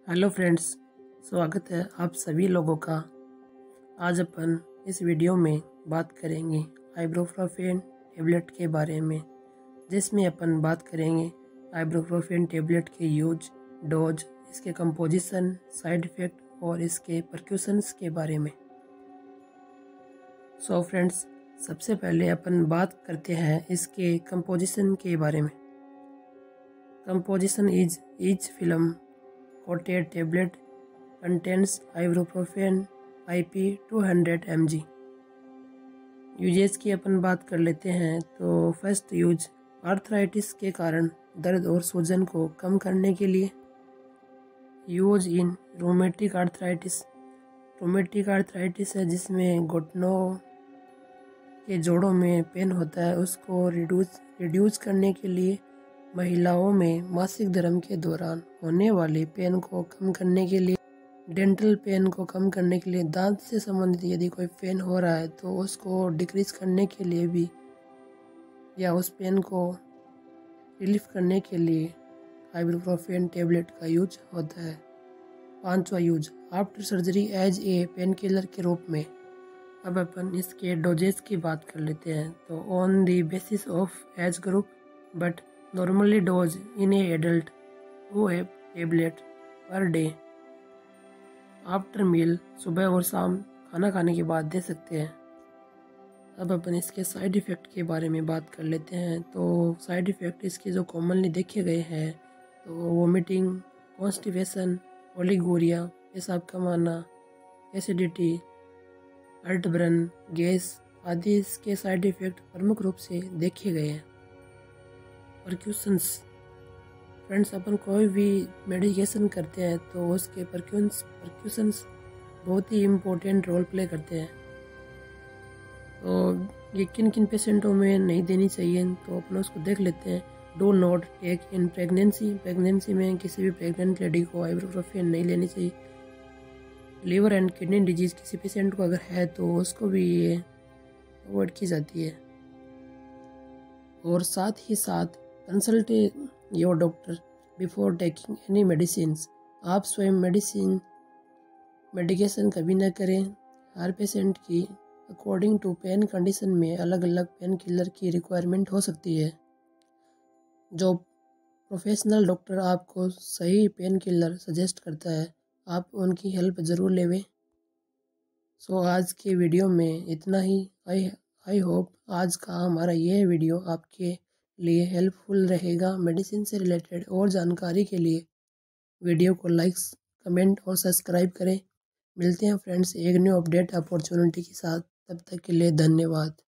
Hello friends, स्वागत है आप सभी लोगों का। आज अपन इस वीडियो में बात करेंगे आइबुप्रोफेन टेबलेट के बारे में, जिसमें अपन बात करेंगे आइबुप्रोफेन टेबलेट के यूज, डोज, इसके कंपोजिशन, साइड इफ़ेक्ट और इसके परक्यूशंस के बारे में। सो फ्रेंड्स, सबसे पहले अपन बात करते हैं इसके कंपोजिशन के बारे में। Composition is each film coated tablet contains ibuprofen IP 200 mg। Uses की अपन बात कर लेते हैं तो फर्स्ट यूज आर्थराइटिस के कारण दर्द और सूजन को कम करने के लिए। Use in rheumatic arthritis. Rheumatic arthritis है जिसमें घुटनों के जोड़ों में पेन होता है, उसको रिड्यूस करने के लिए। महिलाओं में मासिक धर्म के दौरान होने वाले पेन को कम करने के लिए। डेंटल पेन को कम करने के लिए। दांत से संबंधित यदि कोई पेन हो रहा है तो उसको डिक्रीज करने के लिए भी, या उस पेन को रिलीफ करने के लिए आइबुप्रोफेन टेबलेट का यूज होता है। पांचवा use after surgery as a painkiller के रूप में। अब अपन इसके डोजेस की बात कर लेते हैं तो on the basis of age group but normally dose in a adult 2 tablet per day after meal. सुबह और शाम खाना खाने के बाद दे सकते हैं। अब अपन इसके साइड इफ़ेक्ट के बारे में बात कर लेते हैं तो साइड इफ़ेक्ट इसके जो कॉमनली देखे गए हैं तो वोमिटिंग, कॉन्स्टिपेशन, ओलिगोरिया, पेशाब कम आना, एसिडिटी, हार्टबर्न, गैस आदि इसके साइड इफ़ेक्ट प्रमुख रूप से देखे गए हैं। परक्यूशंस फ्रेंड्स, अपन कोई भी मेडिकेशन करते हैं तो उसके परक्यूशंस बहुत ही इम्पोर्टेंट रोल प्ले करते हैं। तो ये किन किन पेशेंटों में नहीं देनी चाहिए तो अपन उसको देख लेते हैं। Do not take in pregnancy. Pregnancy में किसी भी प्रेग्नेंट लेडी को आइबुप्रोफेन नहीं लेनी चाहिए। लीवर एंड किडनी डिजीज़ किसी पेशेंट को अगर है तो उसको भी ये अवॉइड की जाती है। और साथ ही साथ consult your doctor before taking any medicine. आप स्वयं मेडिकेशन कभी न करें। हर पेशेंट की अकॉर्डिंग टू पेन कंडीशन में अलग अलग पेन किलर की रिक्वायरमेंट हो सकती है। जो प्रोफेशनल डॉक्टर आपको सही पेन किलर सजेस्ट करता है, आप उनकी हेल्प ज़रूर लेवें। सो आज के वीडियो में इतना ही। आई होप आज का हमारा यह वीडियो आपके लिए हेल्पफुल रहेगा। मेडिसिन से रिलेटेड और जानकारी के लिए वीडियो को लाइक, कमेंट और सब्सक्राइब करें। मिलते हैं फ्रेंड्स एक न्यू अपडेट अपॉर्चुनिटी के साथ। तब तक के लिए धन्यवाद।